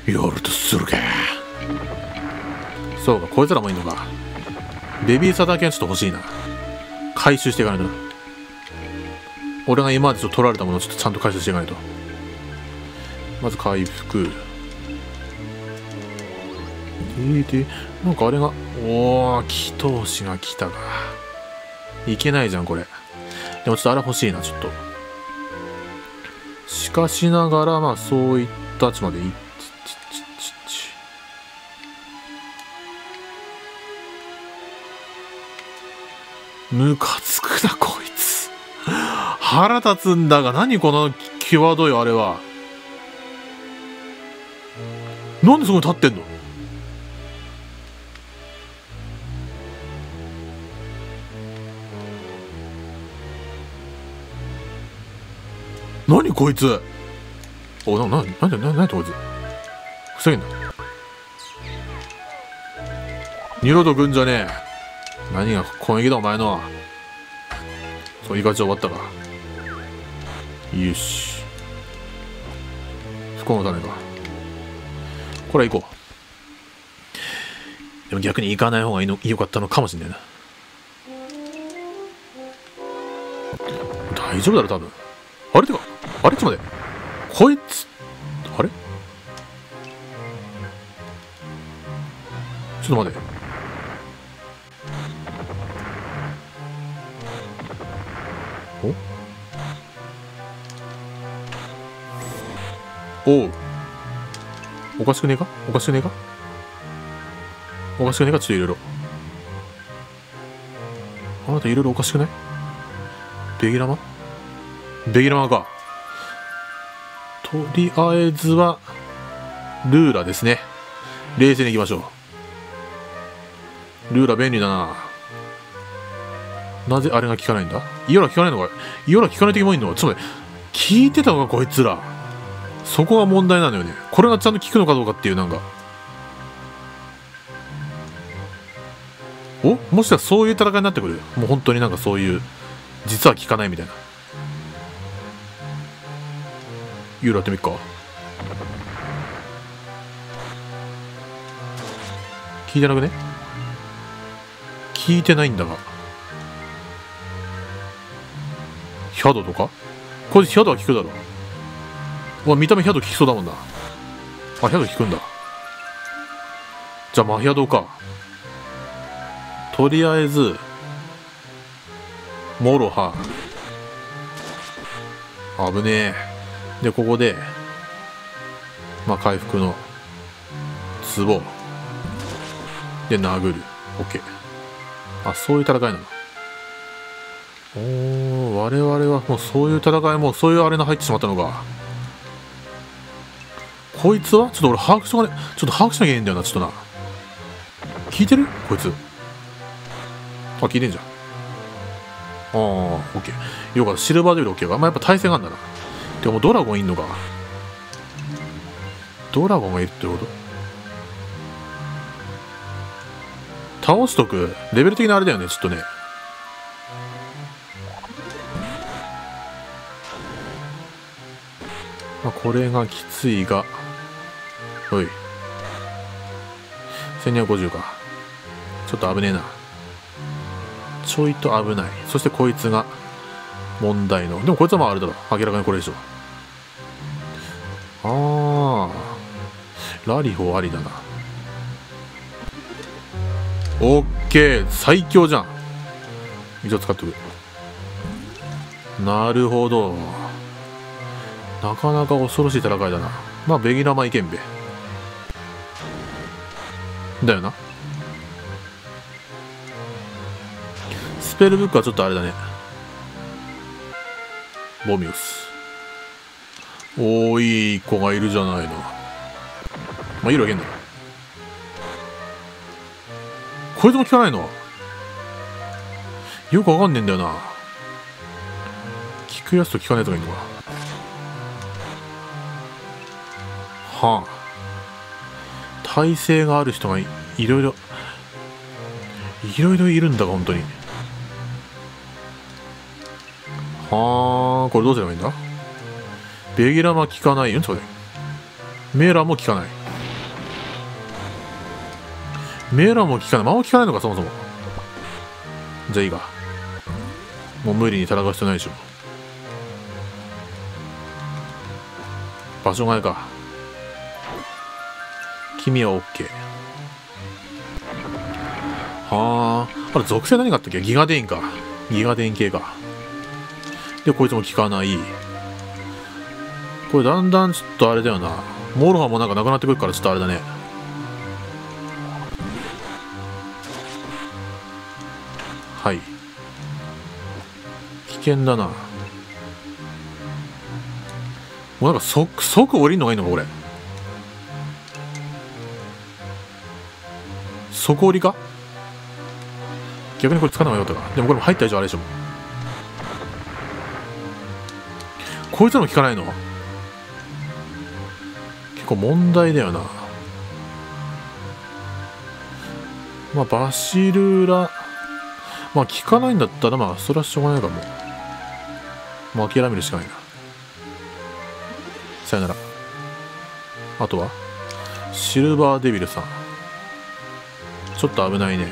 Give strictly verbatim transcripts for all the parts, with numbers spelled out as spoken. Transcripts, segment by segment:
夜とするか。そうか、こいつらもいいのか。ベビーサター犬ちょっと欲しいな。回収していかないとな。俺が今までちょっと取られたものをちょっとちゃんと回収していかないと。まず回復。ででなんかあれが、おー、祈祷師が来たか。いけないじゃんこれ。でもちょっとあれ欲しいな、ちょっと。しかしながら、まあそういったちまでいっちちちちムカつくなこいつ。腹立つんだが、何この際どいあれは。なんでそこに立ってんの。何こいつ。おな、な、なんで、な、なんでこいつ。ふざけんな。二度と来んじゃねえ。何が攻撃だお前の。そう、イカチ終わったか。よし。不幸の種か。これは行こう。でも逆に行かない方がいいの、良かったのかもしれないな。大丈夫だろ、多分。あれてか、あれちょっと待って。こいつ、あれちょっと待って。おおう。おかしくねえかおかしくねえかおかしくねえかちょっといろいろ。あなたいろいろおかしくないベギラマベギラマか。とりあえずは、ルーラですね。冷静にいきましょう。ルーラ便利だな。なぜあれが効かないんだ。イオラ効かないのか。イオラ効かない時もいいのか。ちょっと待って。効いてたのかこいつら。そこが問題なのよね。これがちゃんと効くのかどうかっていう、なんか。おもしかしたらそういう戦いになってくる。もう本当になんかそういう、実は効かないみたいな。ユーラやってみっか。聞いてなくね。聞いてないんだが。ヒャドとかこいつヒャドは効くだろう。わ、見た目ヒャド効きそうだもんな。あ、ヒャド効くんだ。じゃあマヒャドか。とりあえずモロハ危ねえ。でここでまあ回復のツボで殴る。オッケー。あ、そういう戦いなの。おー、我々はもうそういう戦い、もうそういうあれが入ってしまったのか。こいつはちょっと俺把握しとかね、ちょっと把握しなきゃいけないんだよな、ちょっとな。聞いてるこいつ。あ、聞いてんじゃん。ああ、オッケー。よかった。シルバーデュエルオッケーか。まあ、やっぱ対戦があるんだな。でもドラゴンいんのか。ドラゴンがいるってこと倒しとく。レベル的なあれだよね、ちょっとね。まあ、これがきついが。おい。せんにひゃくごじゅうか。ちょっと危ねえな。ちょいと危ない。そしてこいつが問題の。でもこいつはまああれだろ。明らかにこれでしょ。ああ。ラリホーありだな。オッケー。最強じゃん。一応使っとく。なるほど。なかなか恐ろしい戦いだな。まあベギラマいけんべ。だよな。スペルブックはちょっとあれだね。ボミウス。おー、いい子がいるじゃないの。まあいいわけんだろ。こいつも効かないのよくわかんねえんだよな。効くやつと効かないやつがいるのか。はあ。耐性がある人が い, いろいろいろいろいるんだが本当に。はあ、これどうすればいいんだ。ベギラマ効かないよ。それメーラーも効かない。 メラも効かない。魔王効かないのか、そもそも。じゃあいいか。もう無理に戦う必要ないでしょ。場所替えか。君は OK。はあ。あれ、属性何があったっけ？ギガデインか。ギガデイン系か。で、こいつも効かない。これだんだんちょっとあれだよな。モロハもなんかなくなってくるからちょっとあれだね。はい。危険だな。もうなんか即、即降りんのがいいのか、これ。即降りか？逆にこれつかない方がよかったか。でもこれも入った以上あれでしょ。こいつらも効かないの？結構問題だよな。まあ、バシルラ。まあ、効かないんだったら、まあ、それはしょうがないかも。もう諦めるしかないな。さよなら。あとはシルバーデビルさん。ちょっと危ないね。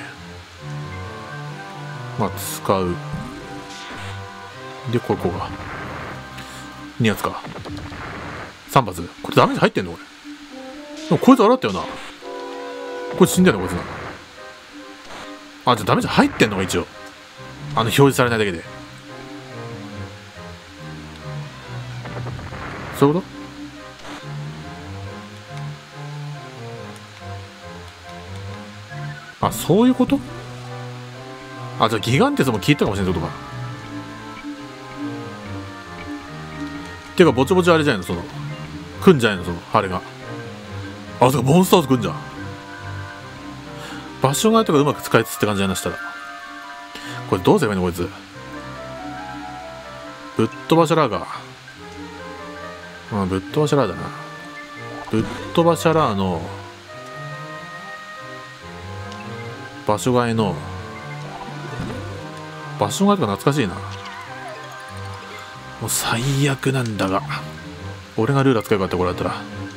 まあ、使う。で、ここが。に発か。さん発。これダメージ入ってんのこれ。でもこいつ洗ったよな。これ死んだよな、こいつな。あ、じゃあダメージ入ってんのか、一応。あの、表示されないだけで。そういうこと？あ、そういうこと？あ、じゃあギガンテスも効いたかもしれないってことか。てか、ぼちぼちあれじゃないの、その。来んじゃないの、その、あれが。あ、そうか、モンスターズ来んじゃん。場所替えとかうまく使いつつって感じになしたら。これどうすればいいの、こいつ。ぶっ飛ばしゃらーが。うん、ぶっ飛ばしゃらーだな。ぶっ飛ばしゃらーの、場所替えの、場所替えとか懐かしいな。もう最悪なんだが。俺がルーラー使えばよかった、これだったら。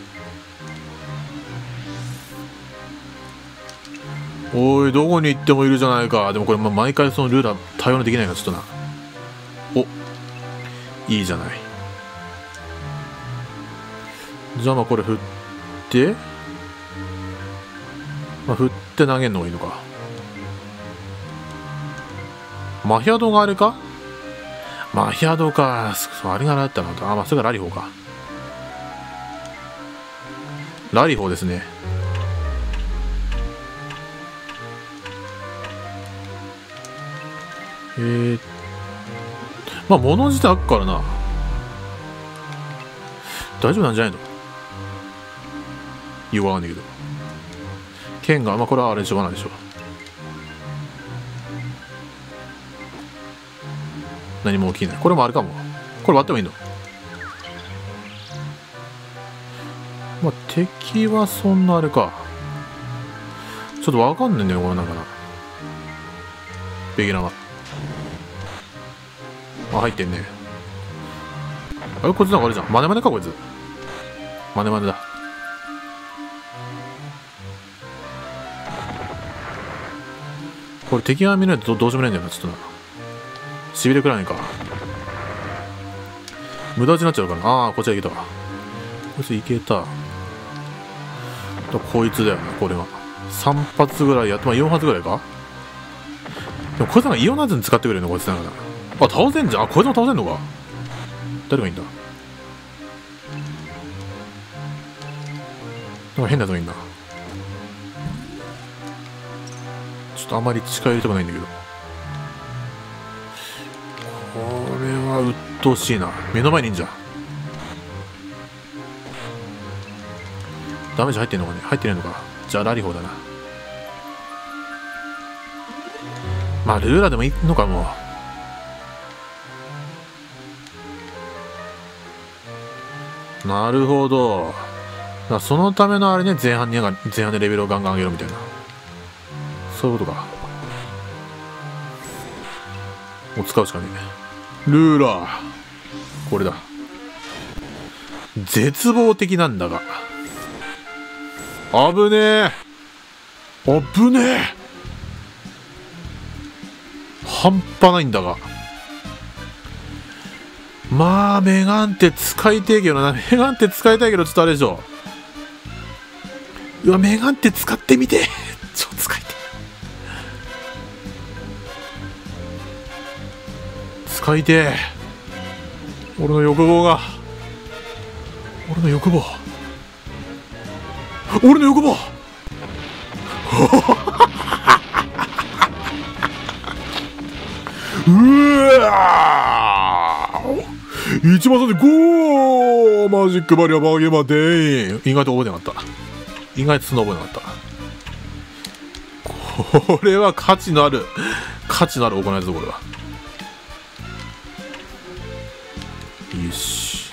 おい、どこに行ってもいるじゃないか。でもこれ、まあ、毎回そのルーラー対応できないからちょっとな。お、いいじゃない。じゃあまあこれ振って、まあ、振って投げるのがいいのか。マヒアドがあれか？マヒアドか。そう、あれがあったのか。あ、まあ、それがラリホーか。ラリホーですね。えー、まあ物自体あっからな。大丈夫なんじゃないの？よくわかんないけど。剣が、まあこれはあれでしょうがないでしょう。何も起きない。これもあれかも。これ割ってもいいの？まあ敵はそんなあれか。ちょっとわかんないんだよ、これなんかな。ベギラマ。あ、入ってんね。あれ、こいつなんかあれじゃん。マネマネか、こいつ。マネマネだ。これ敵が見ないと ど, どうしようもないんだよな、ちょっとな。しびれくらいか。無駄打ちになっちゃうから。ああ、こっちはいけたわ。こいついけた。こいつだよね、これは。さん発ぐらいやって、まあよん発ぐらいか。でもこいつなんかイオナズに使ってくれるの、こいつなんかな。あ、倒せんじゃん。あ、こいつも倒せんのか。誰がいいんだ。なんか変なやつがいいんだ。ちょっとあまり近寄りたくないんだけど。これは鬱陶しいな。目の前にいんじゃん。ダメージ入ってんのかね。入ってないのか。じゃあラリホーだな。まあルーラーでもいいのかもう。なるほど。だそのためのあれね、前半に前半でレベルをガンガン上げろみたいな。そういうことか。もう使うしかねえ。ルーラー。これだ。絶望的なんだが。危ねえ。 あぶねえ。半端ないんだが。まあメガンテ使いてえけどな。メガンテ使いたいけどちょっとあれでしょ。うわ、メガンテ使ってみて。ちょっと使いて使いてえ。俺の欲望が俺の欲望俺の欲望うわー、いちばんさんでゴーマジックバリアバーゲーマーでーん。意外と覚えてなかった。意外とそんな覚えなかった。これは価値のある価値のある行いだぞこれは。よし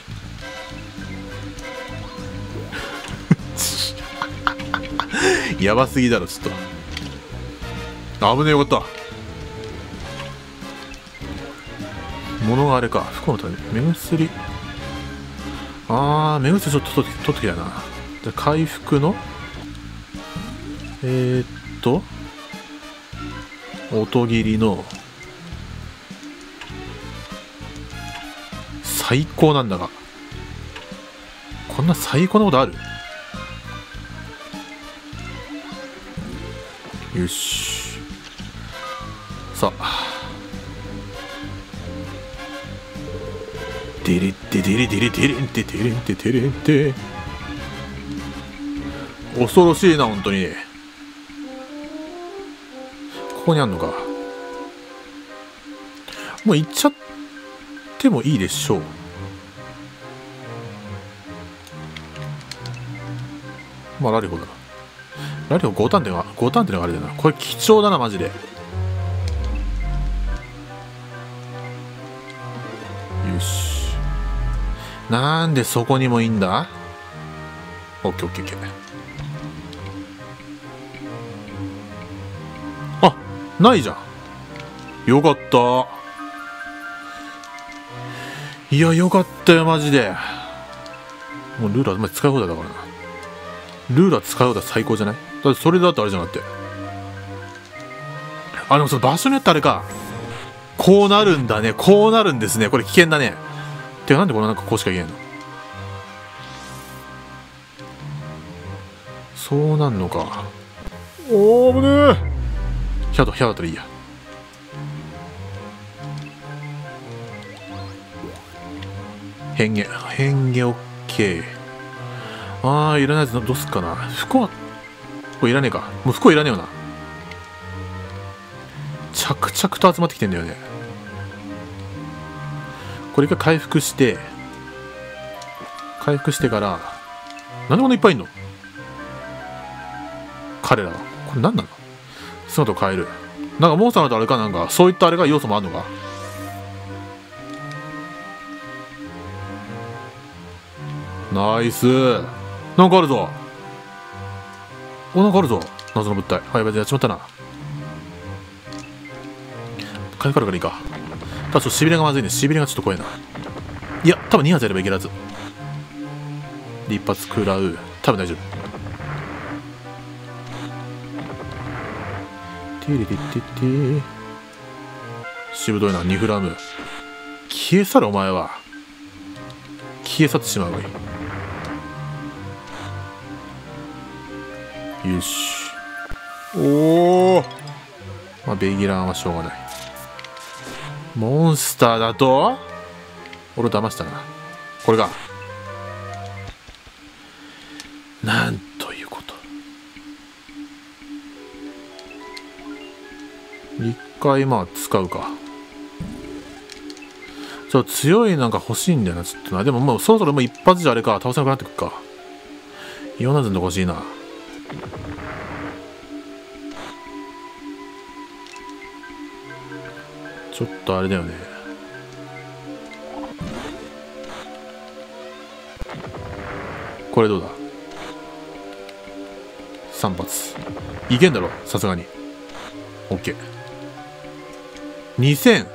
やばすぎだろちょっと。危ねえ、よかった。物があれか。不幸のため目薬。あー、目薬ちょっと取って取ってきたいな。じゃあ回復のえー、っと音切りの最高なんだが、こんな最高なことある？よし、さあデレッデデレデレデレンテデレンテデレンテ。恐ろしいな本当に。ここにあんのか。もう行っちゃってもいいでしょう。まあラリホだな。ラリホごターンってのがごターンってのがあれだな。これ貴重だなマジで。よし、なんでそこにもいいんだ。オッケーオッケーオッケー。あ、ないじゃん。よかった。いや、よかったよマジで。もうルーラー、まあ、使い放題だからな。ルーラー使い放題最高じゃない？だってそれだってあれじゃなくて。あ、でもその場所によってあれか。こうなるんだね。こうなるんですね。これ危険だね。てかなんでこれなんかこうしか言えんの？そうなんのか。おー、危ねえ。ヒャド、ヒャドだったらいいや。変化、変化オッケー。あー、いらないやつどうすっかな。不幸、これいらねえか。もう不幸いらねえよな。着々と集まってきてんだよね。これ一回回復して回復してからなんでこんないっぱいいんの彼らは。これ何なの？姿を変える。なんかモンスターとあれか、なんかそういったあれが要素もあるのか。ナイス。なんかあるぞ。お、なんかあるぞ謎の物体。はい、やばい、やっちまったな。回復あるからいいか。ただちょっとしびれがまずいね。しびれがちょっと怖いな。いや、多分に発やればいけるはず。で一発食らう。多分大丈夫。テレレテテ。しぶといな。にフラム。消え去るお前は。消え去ってしまうがいい。よし。おお。まあベギランはしょうがない。モンスターだと俺を騙したな。これがなんということ。一回まあ使うか。ちょっと強いなんか欲しいんだよなちょっとな。でももうそろそろもう一発じゃあれか倒せなくなってくるか。イオナズンと欲しいな。ちょっとあれだよね。これどうだ。さん発いけんだろさすがに。 OK。 にせん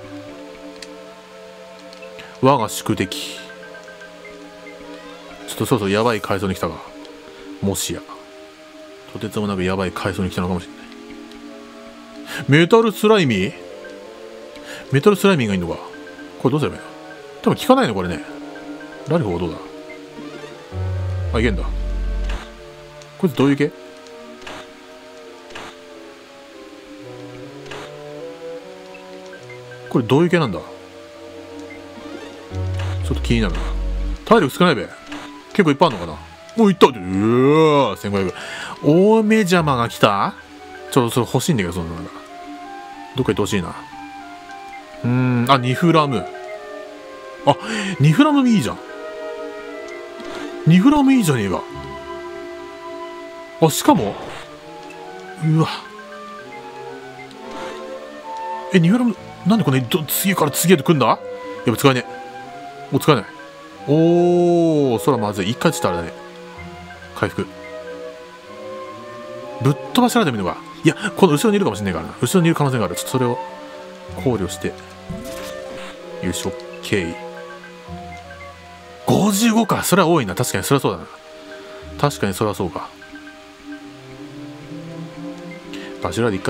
我が宿敵。ちょっとそろそろやばい階層に来たが、もしやとてつもなくやばい階層に来たのかもしれない。メタルスライミーメタルスライミーがいいのか。これどうすればいいの。多分効かないのこれね。ラリフォーどうだ。あ、いけんだ。こいつどういう系。これどういう系なんだ。ちょっと気になるな。体力少ないべ。結構いっぱいあるのかな。もういったって。うわせんごひゃく。大目邪魔が来た。ちょっとそれ欲しいんだけど、そんなのが。どっか行ってほしいな。うーん、あ、ニフラム。あ、ニフラムいいじゃん。ニフラムいいじゃねえか。あ、しかも、うわ。え、ニフラム、なんでこんなに次から次へと来んだ。やっぱ使えねえ。もう使えない。おー、そらまずい。一回ちょっとあれだね。回復。ぶっ飛ばしられてみるのか。いや、この後ろにいるかもしれないからな。後ろにいる可能性がある。ちょっとそれを考慮して。よし、オッケー。ごじゅうごか。それは多いな。確かにそれはそうだな。確かにそれはそうか。バシュラーでいっか。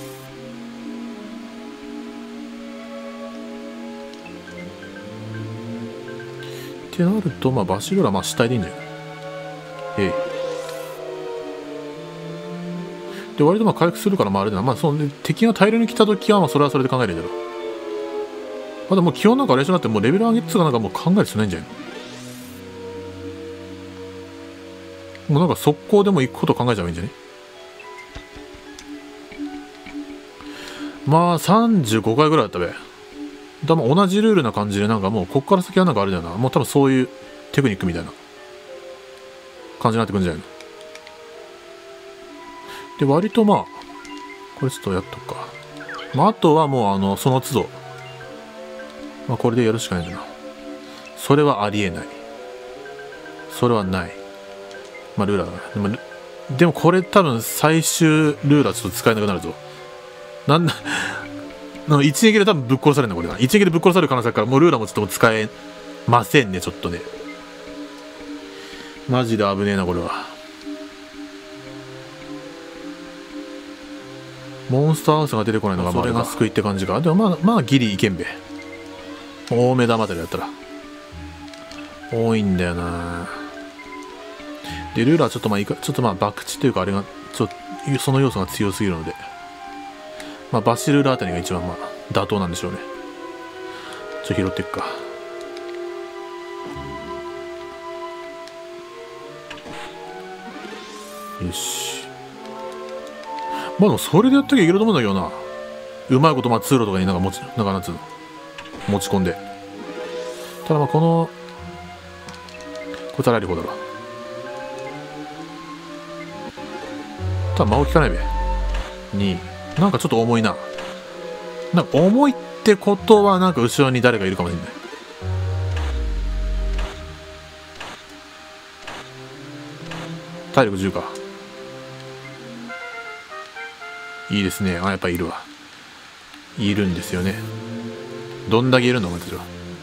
ってなると、まあバシュラーまあ死体でいいんだよ。ええ。で、割とまあ回復するからまああれだな。まあその、ね、敵が大量に来た時はまあそれはそれで考えるんだろう。まだもう基本なんかあれ一緒になってもうレベル上げっつうかなんかもう考える必要ないんじゃないの。もうなんか速攻でも行くこと考えちゃえばいいんじゃね。まあさんじゅうごかいぐらいだったべ。だまあ同じルールな感じでなんかもうこっから先はなんかあれだよな。もう多分そういうテクニックみたいな感じになってくるんじゃないの。で、割とまあ、これちょっとやっとくか。まあ、あとはもう、あの、その都度、まあ、これでやるしかないんだな。それはありえない。それはない。まあ、ルーラーだな。でも、でもこれ多分最終ルーラーちょっと使えなくなるぞ。なんだ、一撃で多分ぶっ殺されるんだ、これが。一撃でぶっ殺される可能性あるから、もうルーラーもちょっともう使えませんね、ちょっとね。マジで危ねえな、これは。モンスターハウスが出てこないのがそれが救いって感じか。でもまあまあギリいけんべ。大目玉あたりだったら多いんだよな。でルーラーちょっとまあいかちょっとまあ博打というかあれがちょっとその要素が強すぎるので、まあバシルーラーあたりが一番まあ妥当なんでしょうね。ちょっと拾っていくか。よし。まあでもそれでやっときゃいけると思うんだけどな。うまいことまあ通路とかになんか持ち、なんかなんつうの持ち込んで。ただまあこの、こいつはラリホだろ。ただ魔を効かないべ。に、なんかちょっと重いな。なんか重いってことはなんか後ろに誰かいるかもしれない。体力じゅうか。いいですね。あ、やっぱいるわ。いるんですよね。どんだけいるのお前たちは。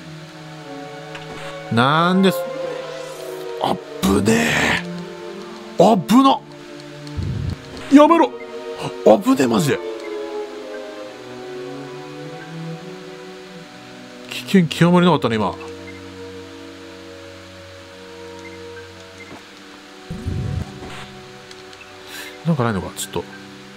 なんです。あっぶねえ。あっぶな。やめろ。あぶねえマジで。危険極まりなかったね今。なんかないのかちょっと。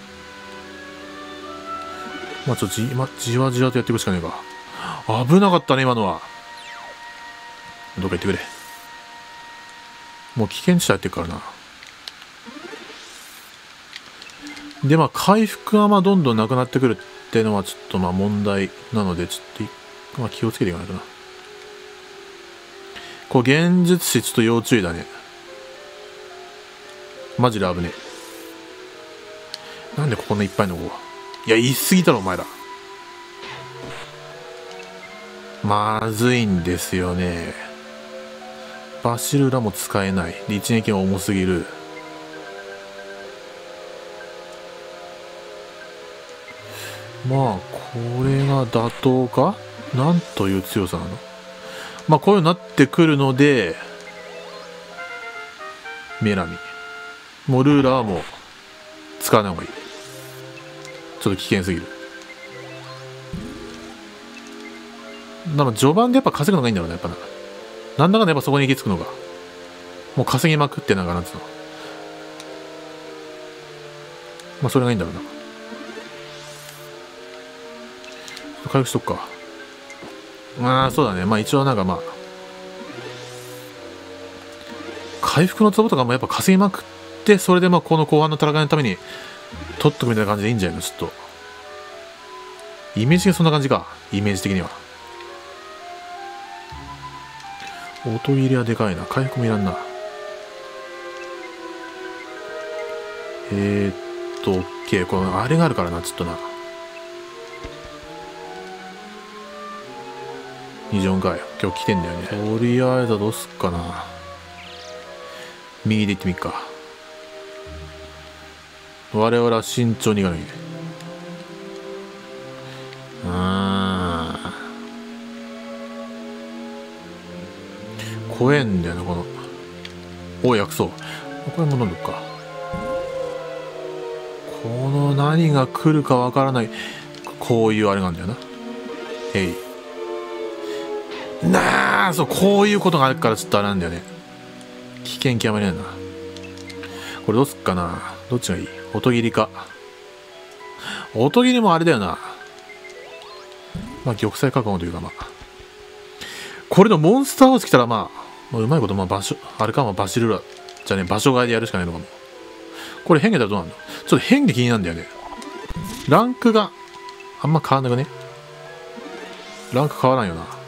まあちょっとじ、ま、じわじわとやっていくしかねえか。危なかったね、今のは。どっか行ってくれ。もう危険地帯やってるからな。で、まあ回復がまあどんどんなくなってくるっていうのはちょっとまあ問題なので、ちょっと、まあ、気をつけていかないとな。こう、現実師ちょっと要注意だね。マジで危ねえ。なんでここんないっぱいの子いや、言い過ぎたろ、お前ら。まずいんですよね。バシルラも使えない。で、一撃が重すぎる。まあ、これが妥当か？なんという強さなの？まあ、こういうのになってくるので、メラミ。もうルーラーはもう使わない方がいい。ちょっと危険すぎる。だから序盤でやっぱ稼ぐのがいいんだろうね、やっぱな。なんだかんだやっぱそこに行き着くのが。もう稼ぎまくってなんかなんつうの。まあそれがいいんだろうな。回復しとくか。まあそうだね。まあ一応なんかまあ。回復のツボとかもやっぱ稼ぎまくって、それでまあこの後半の戦いのために取っとくみたいな感じでいいんじゃないのちょっと。イメージ的にそんな感じか。イメージ的には。音切りはでかいな。回復もいらんな。えー、っと、OK。このあれがあるからな、ちょっとな。にじゅうよんかい。今日来てんだよね。とりあえずはどうすっかな。右で行ってみっか。我々は慎重に行かなきゃいけない。あー。怖えんだよな、この。おい、薬草。これも飲んどくか。この何が来るかわからない。こういうあれなんだよな。へい。なあ、そう、こういうことがあるからちょっとあれなんだよね。危険極まりないな。これどうすっかな。どっちがいい？音切りか。音切りもあれだよな。まあ、玉砕覚悟というかまあ。これのモンスターハウス来たらまあ、まあ、うまいことまあ場所、あれかまあバシルラ。じゃあね、場所外でやるしかないのかも。これ変化だとどうなんだ？ちょっと変化気になるんだよね。ランクがあんま変わんなくね。ランク変わらんよな。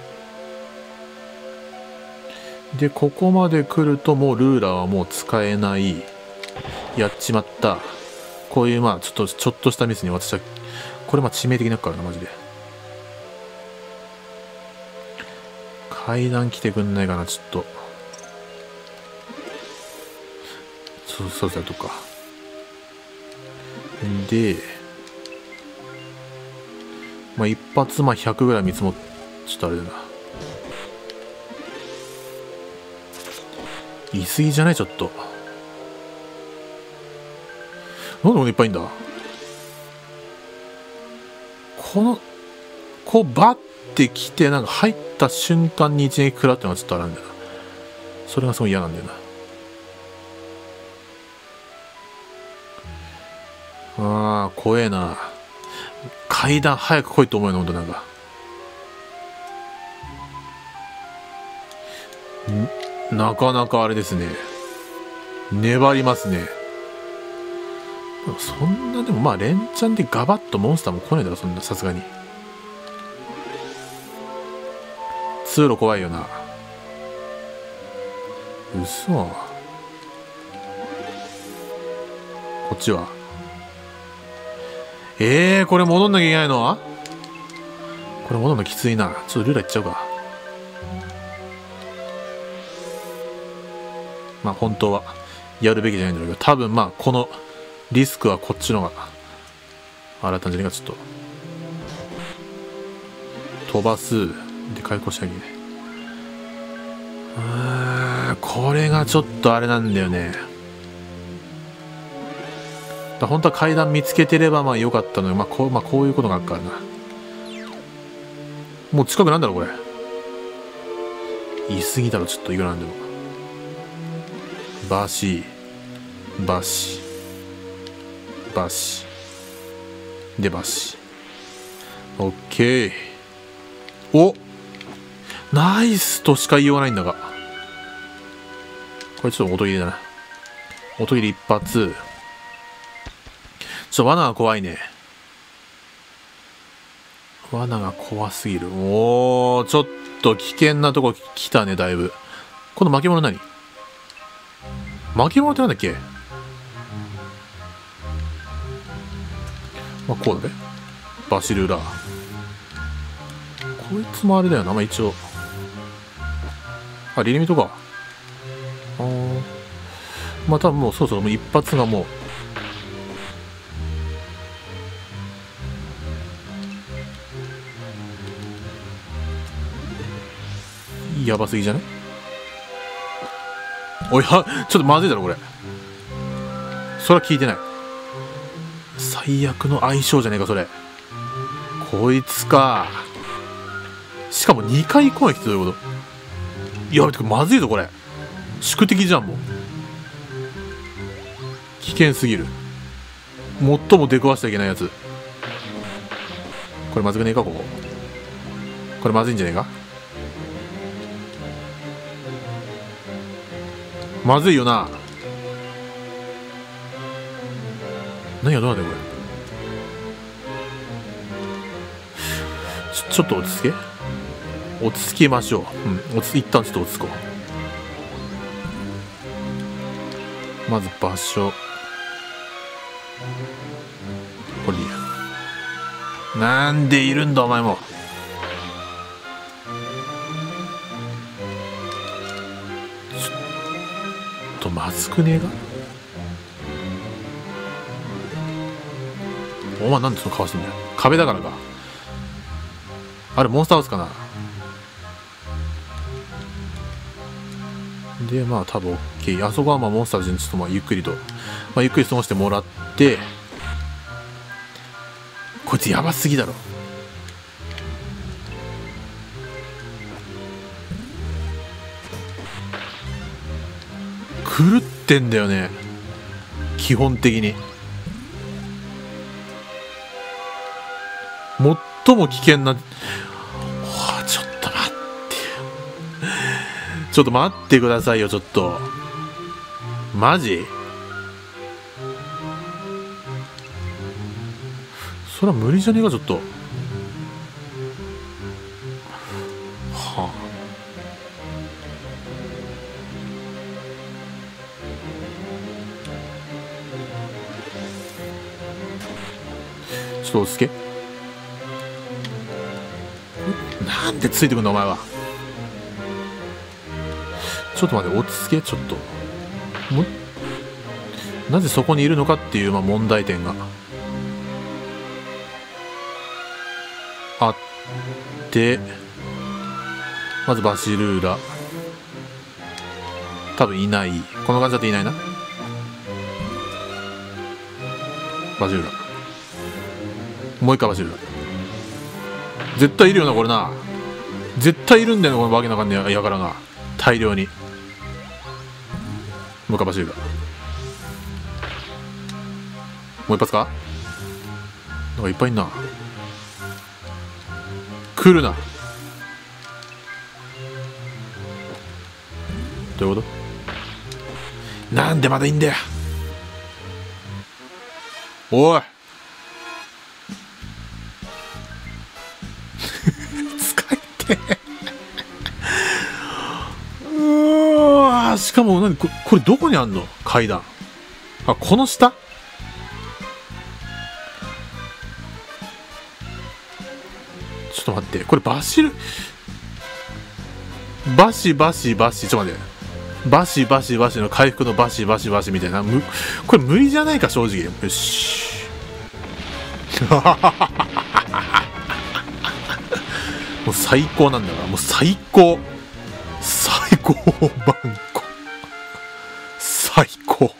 で、ここまで来るともうルーラーはもう使えない。やっちまった。こういうまあちょっと、ちょっとしたミスに私は、これまあ致命的になるからな、マジで。階段来てくんないかな、ちょっと。そう、そうだとか。で、まあ一発まあひゃくぐらい見積もっ、ちょっとあれだな。言い過ぎじゃないちょっと。なんでこんないっぱいいんだこの、こうバッて来て、なんか入った瞬間に一撃食らってのはちょっとあれなんだよな。それがすごい嫌なんだよな。ああ、怖えな。階段早く来いと思うよな、ほんとなんか。んなかなかあれですね。粘りますね。そんなでもまあ連チャンでガバッとモンスターも来ねえだろ、そんなさすがに。通路怖いよな。嘘。こっちはええー、これ戻んなきゃいけないの？これ戻るのきついな。ちょっとルーラーいっちゃうか。まあ本当はやるべきじゃないんだろうけど、多分まあこのリスクはこっちのがあらったんじゃねえか。ちょっと飛ばすで回復しなきゃいけない。あー、これがちょっとあれなんだよね。だ本当は階段見つけてればまあ良かったのよ。まあこう、まあ、こういうことがあるからな。もう近くなんだろうこれ。言い過ぎだろちょっといくらなんでも。バシバシバシでバシ。オッケー。おナイスとしか言いようがないんだが。これちょっと音切りだな。音切り一発。ちょっと罠が怖いね。罠が怖すぎる。おー、ちょっと危険なとこ来たね、だいぶ。この巻物何？巻物ってなんだっけ？まあ、こうだね。バシルラー。こいつもあれだよな、まあ、一応。あ、リリミトか。あー。まあ、多分もうそろそろもう一発がもう。やばすぎじゃね？おい、は、ちょっとまずいだろ、これ。それは聞いてない。 最悪の相性じゃねえかそれ。こいつか。しかもにかい攻撃ってどういうこと。やべてかまずいぞこれ。宿敵じゃんもう。危険すぎる。最も出くわしちゃいけないやつ。これまずくねえかここ。これまずいんじゃねえか。まずいよな。何がどうなんだよこれ。ちょ、ちょっと落ち着け落ち着きましょう。うん、落ち一旦ちょっと落ち着こう。まず場所これでいいや。なんでいるんだお前も。ちょっとまずくねえか。お前なんでその顔してんだよ。壁だからか。あれモンスターハウスかな。でまあ多分 OK。 あそこはまあモンスターズにちょっとまあゆっくりと、まあ、ゆっくり過ごしてもらって。こいつやばすぎだろ。狂ってんだよね基本的に。最も危険な。はあ、ちょっと待ってちょっと待ってくださいよちょっと。マジそれは無理じゃねえかちょっと。はあちょっと落ち着け。なんでついてくんだお前は。ちょっと待って落ち着けちょっと。もなぜそこにいるのかっていう、まあ、問題点があって、まずバシルーラ多分いない。この感じだといないな。バシルーラもう一回バシルーラ絶対いるよなこれな。絶対いるんだよなこのわけなかんねやからな。大量にもう一回バシルーラもう一発か。なんかいっぱいいんな。来るな。どういうことなんでまだいいんだよおい使えてうわしかも何ここれどこにあんの階段。あこの下。ちょっと待ってこれバシルバシバシバシちょっと待ってバシバシバシの回復のバシバシバシみたいなむこれ無理じゃないか正直。よしもう最高なんだからもう最高最高バンコ最高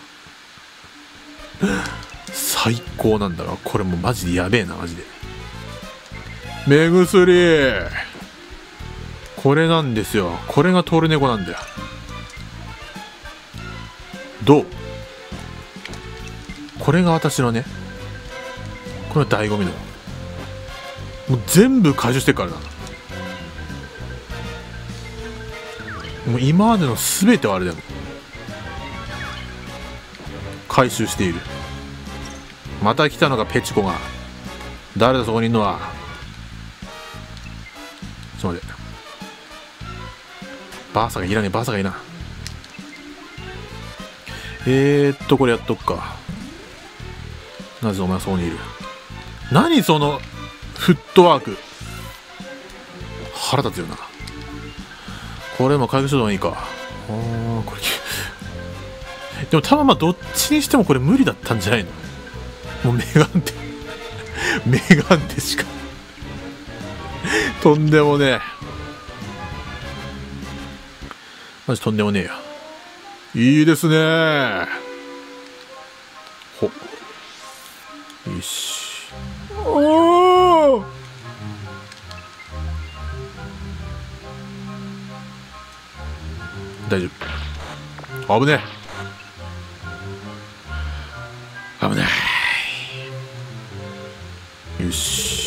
最高なんだからこれもうマジでやべえなマジで。目薬これなんですよ。これがトルネコなんだよ。どうこれが私のねこれが醍醐味のもう全部回収してるからな。もう今までの全てはあれだよ回収している。また来たのがペチコが。誰だそこにいるのは。ちょっと待って。バーサがいらねえバーサがいいな。えーっとこれやっとくか。なぜお前はそこにいる。何そのフットワーク腹立つよな。これも回復しといた方がいいか。あーこれでも多分まあどっちにしてもこれ無理だったんじゃないの。もうメガンテメガンテしかとんでもねえマジとんでもねえや。いいですねほよし。 おお。 大丈夫。危ねえ。危ない。よし。